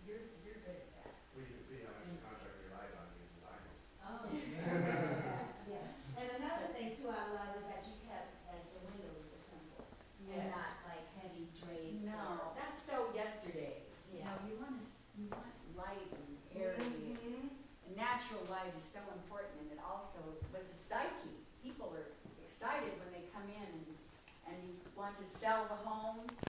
you're good at that. Well, you can see how much the contractor relies on you to design this. Oh, yes, yes. And another thing too I love is that you kept like the windows are simple. And Yes. not like heavy drapes. No, that's so yesterday. You know, Yes. you want light and airy. Mhm. And natural light is so important, and it also, with the psyche, people are excited when they come in and you want to sell the home.